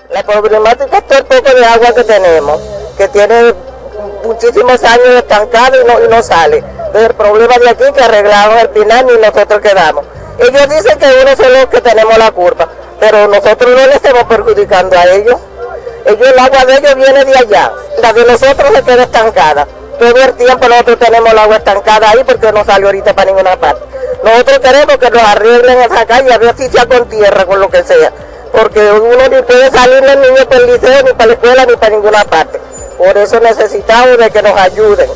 La problemática es todo el poco de agua que tenemos, que tiene muchísimos años estancado y no sale. Entonces el problema de aquí que arreglaron el Pinar y nosotros quedamos. Ellos dicen que uno son los que tenemos la culpa, pero nosotros no le estamos perjudicando a ellos. El agua de ellos viene de allá, la de nosotros se queda estancada. Todo el tiempo nosotros tenemos el agua estancada ahí porque no sale ahorita para ninguna parte. Nosotros queremos que nos arreglen esa calle, a ver si sea con tierra, con lo que sea. Porque uno ni puede salir los niños para el liceo, ni para la escuela, ni para ninguna parte. Por eso necesitamos de que nos ayuden.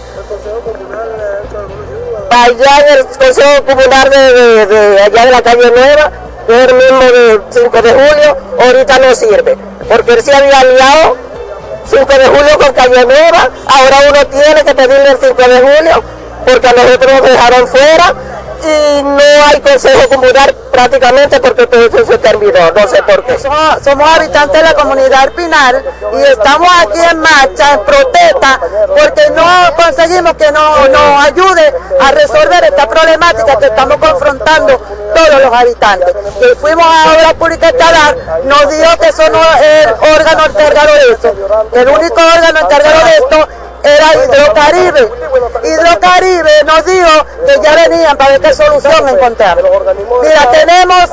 Allá en el Consejo Comunal de allá de la calle Nueva, que es el mismo de 5 de julio, ahorita no sirve. Porque él se había aliado 5 de julio con calle Nueva, ahora uno tiene que pedirle el 5 de julio, porque a nosotros nos dejaron fuera. Y no hay consejo comunal prácticamente porque todo eso se terminó, no sé por qué. Somos habitantes de la comunidad del Pinar y estamos aquí en marcha, en protesta, porque no conseguimos que nos ayude a resolver esta problemática que estamos confrontando todos los habitantes. Y fuimos a Obras Públicas Estatal, nos dijo que eso no es el órgano encargado de eso, que el único órgano encargado de esto era Hidrocaribe. Hidrocaribe nos dijo que ya venían para ver qué solución encontrar. Mira, tenemos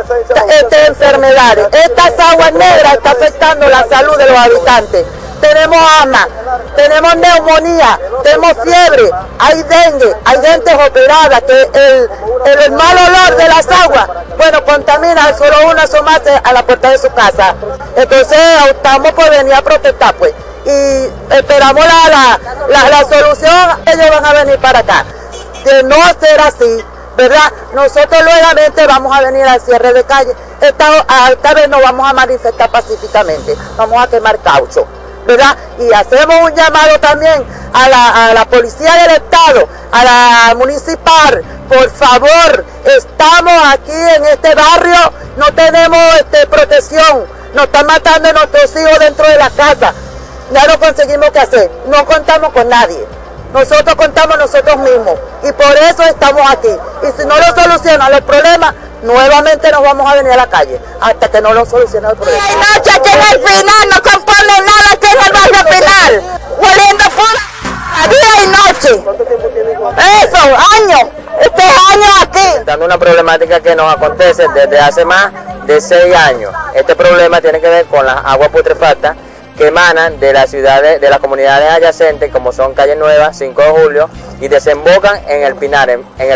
enfermedades. Estas aguas negras están afectando la salud de los habitantes. Tenemos asma, tenemos neumonía, tenemos fiebre, hay dengue, hay gente operada, que el mal olor de las aguas, bueno, contamina solo uno asomarse a la puerta de su casa. Entonces optamos por venir a protestar, pues. Y esperamos la solución, ellos van a venir para acá. De no ser así, ¿verdad? Nosotros nuevamente vamos a venir al cierre de calle. Esta vez nos vamos a manifestar pacíficamente, vamos a quemar caucho, ¿verdad? Y hacemos un llamado también a la policía del estado, a la municipal, por favor, estamos aquí en este barrio, no tenemos protección, nos están matando a nuestros hijos dentro de la casa. Ya no conseguimos qué hacer, no contamos con nadie, nosotros contamos nosotros mismos y por eso estamos aquí. Y si no lo solucionan los problemas, nuevamente nos vamos a venir a la calle hasta que no lo solucionen el problema. Hay noche aquí en el Pinar, no compone nada aquí en el barrio Pinar, hueliendo fuera, día y noche. ¿Cuánto tiempo tiene? Eso, años, este año aquí. Dando una problemática que nos acontece desde hace más de 6 años. Este problema tiene que ver con las aguas putrefactas que emanan de las ciudades, de las comunidades adyacentes, como son Calle Nueva, 5 de julio, y desembocan en el Pinar,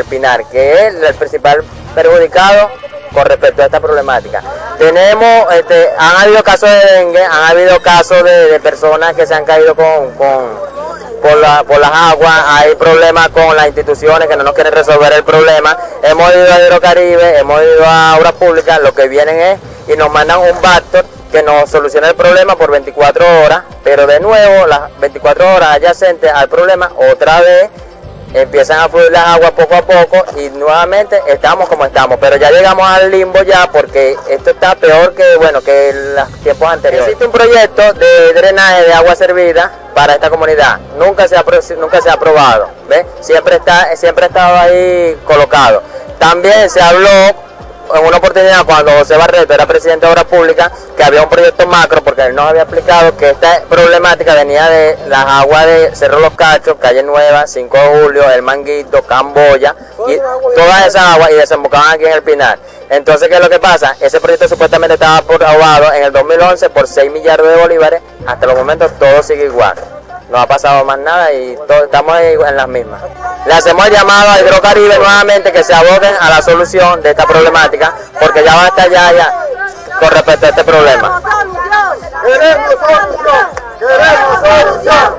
que es el principal perjudicado con respecto a esta problemática. Tenemos, han habido casos de dengue, han habido casos de personas que se han caído por las aguas, hay problemas con las instituciones que no nos quieren resolver el problema. Hemos ido a Hidrocaribe, hemos ido a Obras Públicas, lo que vienen es y nos mandan un Bactor que nos soluciona el problema por 24 horas, pero de nuevo las 24 horas adyacentes al problema otra vez empiezan a fluir las aguas poco a poco y nuevamente estamos como estamos, pero ya llegamos al limbo ya porque esto está peor que los tiempos anteriores. Existe un proyecto de drenaje de agua servida para esta comunidad, nunca se ha aprobado, ¿ves? Siempre ha estado ahí colocado. También se habló en una oportunidad cuando José Barreto era presidente de Obras Públicas, que había un proyecto macro, porque él nos había explicado que esta problemática venía de las aguas de Cerro Los Cachos, Calle Nueva, 5 de julio, El Manguito, Camboya, y todas esas aguas y desembocaban aquí en el Pinar. Entonces, ¿qué es lo que pasa? Ese proyecto supuestamente estaba aprobado en el 2011 por 6 millardos de bolívares, hasta los momentos todo sigue igual. No ha pasado más nada y estamos en las mismas. Le hacemos el llamado a Hidrocaribe nuevamente que se aboquen a la solución de esta problemática, porque ya basta ya con respecto a este problema. Queremos solución, queremos solución.